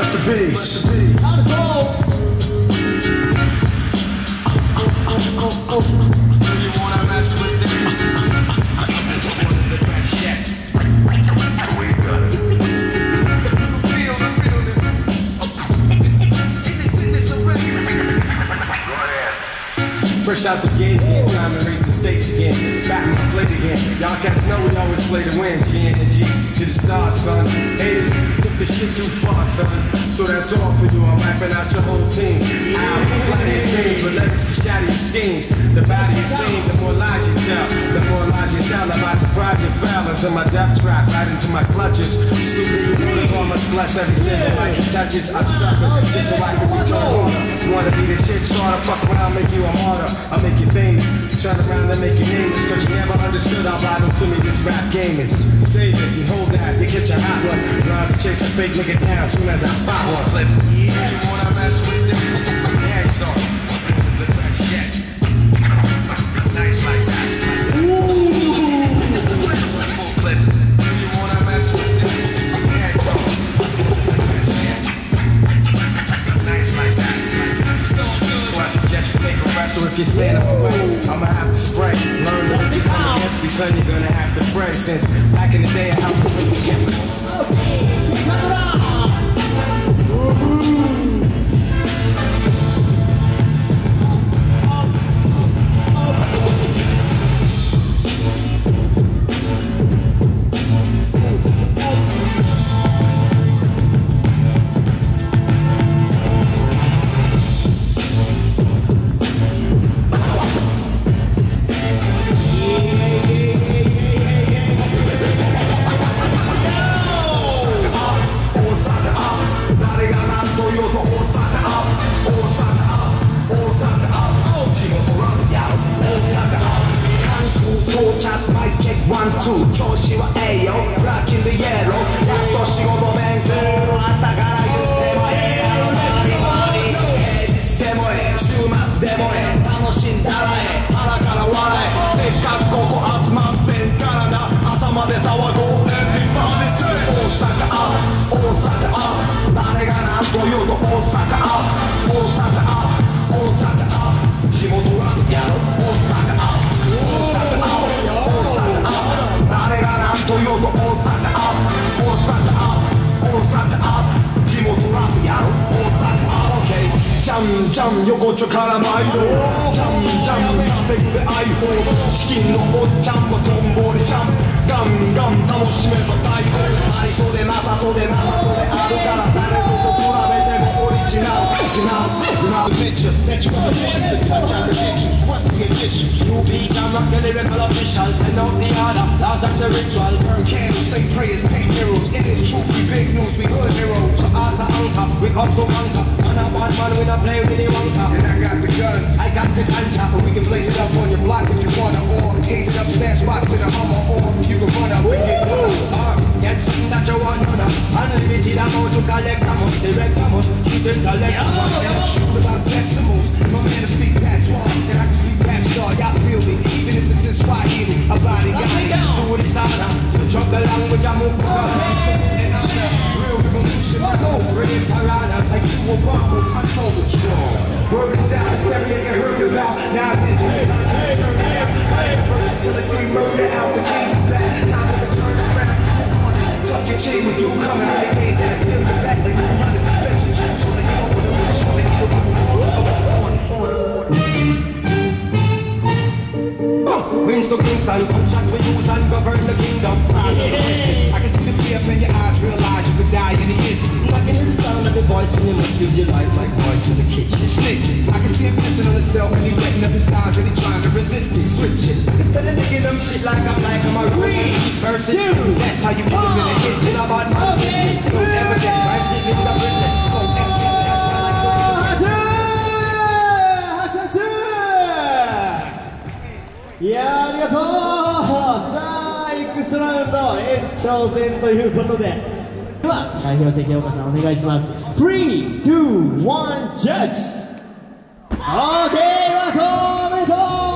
Rest in peace. Fresh out the gate again, time to raise the stakes again. Back my plate again. Y'all cats know we always play to win. G and G to the stars, son. Haters took the shit too far, son. So that's all for you. I'm rapping out your whole team. Albums, plenty of dreams, but lyrics to shatter your schemes. The badder you sing, the more lies you tell. The more lies you tell. I might surprise you fell into my death trap, right into my clutches. Stupid, you know the God must bless every single life he touches. I'm suffering just so I can return order. Wanna be the shit starter? Fuck around, make you a martyr. I'll make you famous, turn around and make you nameless. Cause you never understood how vital to me this rap game is. Save it and hold that, you get your hot one. Drive to chase a fake nigga down soon as I spot one. Clip. Yeah, you wanna mess with this? Yeah, start. The best yet. Nice like that. Full clip. You wanna mess with this? Yeah, start. The best yet. Nice like that. So I suggest you take a rest, or if you're standing away, I'ma have to spray. Learn that if you come against me, son, you're gonna have to pray. Since back in the day, I helped you get横丁から毎度ジャンジャン稼ぐで iPhone チキンのおっちゃんもトンボリジャンガンガン楽しめば最高ありそうでなさそうでなさそうであるから誰と比べてもオリジナルNow admit you that you wanna hit the touch and the hit you What's the issue? You beat I'm not the lyrical official Send out the order, laws and the rituals Burn candles, say prayers, paint heroes It is truth, we big news, we hood heroes So as the anchor, we come to conquer On a bad man, we not play with any wanker And I got the guns, I got the ganja But we can blaze it up on your block if you wanna Or gaze it up, snatch spot to the Hummer Or you can run up and get done Get something that you want to know Unlimited amount to collect amos Direct amos, shoot and collect amos And shoot about decimals My man to speak patois And I can speak rap star, y'all feel me Even if it's in Swahili, a body guy So what is honor, so drop the language I move for And I'm the real revolution Bringing piranha like two Obamas I told the truth Word is out, hysteria get heard about Now it's internet, I can't turn it out I ain't the person till I scream murder out The case is back, time to return the crap Tuck your chain with you coming on the days that I peel the back like 100s Fake you juice on the go with the roots on the Queens to Kingston, contract we use and govern the kingdom I can see the fear up in your eyes, realize you could die in the instant I can hear the sound of the voice when you must lose your life like boys in the kitchen Snitching, I can see him pissing on himself and he wetting up his thighs and he trying to resist it Switching, instead of digging them shit like I'm a real person That's how you put them in a hit, and I'm on my business So evident, rhymes in the witness So evident, that's how I do it いやーありがとうさあいくつラウンド延長戦ということででは代表して清岡さんお願いします3、2、1ジャッジ OK ワトおめでとう